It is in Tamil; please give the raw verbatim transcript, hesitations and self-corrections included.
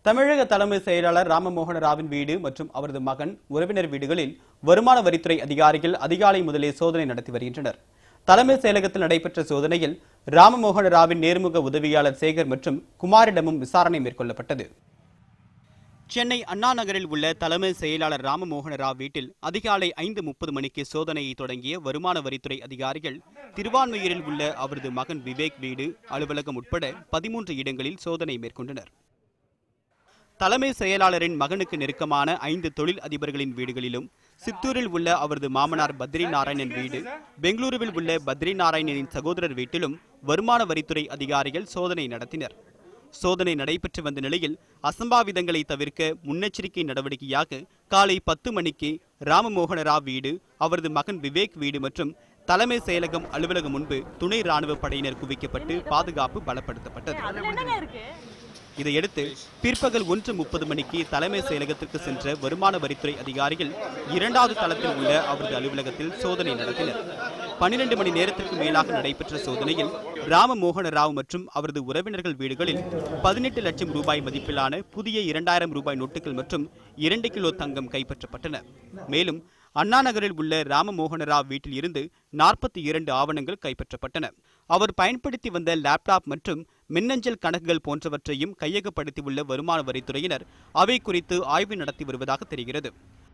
தமிழக தலைமை செயலாளர் ராமமோகன ராவின் வீடு மற்றும் அவரது மகன் உறவினர் வீடுகளில் வருமான வரித்துறை அதிகாரிகள் அதிகாலை முதலே சோதனை நடத்தி வருகின்றனர். தலைமை செயலகத்தில் நடைபெற்ற சோதனையில் ராமமோகன ராவின் நேர்முக உதவியாளர் சேகர் மற்றும் குமாரிடமும் விசாரணை மேற்கொள்ளப்பட்டது. சென்னை அண்ணா நகரில் உள்ள தலைமை செயலாளர் ராமமோகன ராவ் வீட்டில் அதிகாலை ஐந்து முப்பது மணிக்கு சோதனையை தொடங்கிய வருமான வரித்துறை அதிகாரிகள் திருவான்மையூரில் உள்ள அவரது மகன் விவேக் வீடு, அலுவலகம் உட்பட பதிமூன்று இடங்களில் சோதனை மேற்கொண்டனர். தலைமை செயலாளரின் மகனுக்கு நெருக்கமான ஐந்து தொழில் அதிபர்களின் வீடுகளிலும், சித்தூரில் உள்ள அவரது மாமனார் பத்ரி நாராயணன் வீடு, பெங்களூருவில் உள்ள பத்ரி நாராயணனின் சகோதரர் வீட்டிலும் வருமான வரித்துறை அதிகாரிகள் சோதனை நடத்தினர். சோதனை நடைபெற்று வந்த நிலையில் அசம்பாவிதங்களை தவிர்க்க முன்னெச்சரிக்கை நடவடிக்கையாக காலை பத்து மணிக்கு ராமமோகன ராவ் வீடு, அவரது மகன் விவேக் வீடு மற்றும் தலைமை செயலகம் அலுவலகம் முன்பு துணை ராணுவ படையினர் குவிக்கப்பட்டு பாதுகாப்பு பலப்படுத்தப்பட்டது. இதையடுத்து பிற்பகல் ஒன்று முப்பது மணிக்கு தலைமை செயலகத்திற்கு சென்ற வருமான வரித்துறை அதிகாரிகள் இரண்டாவது தளத்தில் உள்ள அவரது அலுவலகத்தில் சோதனை நடத்தினர். பனிரெண்டு மணி நேரத்திற்கு மேலாக நடைபெற்ற சோதனையில் ராமமோகன ராவ் மற்றும் அவரது உறவினர்கள் வீடுகளில் பதினெட்டு லட்சம் ரூபாய் மதிப்பிலான புதிய இரண்டாயிரம் ரூபாய் நோட்டுகள் மற்றும் இரண்டு கிலோ தங்கம் கைப்பற்றப்பட்டன. மேலும் அண்ணா நகரில் உள்ள ராமமோகன ராவ் வீட்டில் இருந்து நாற்பத்தி இரண்டு ஆவணங்கள் கைப்பற்றப்பட்டன. அவர் பயன்படுத்தி வந்த லேப்டாப் மற்றும் மின்னஞ்சல் கணக்குகள் போன்றவற்றையும் கையகப்படுத்தியுள்ள வருமான வரித்துறையினர் அவை குறித்து ஆய்வு நடத்தி வருவதாக தெரிகிறது.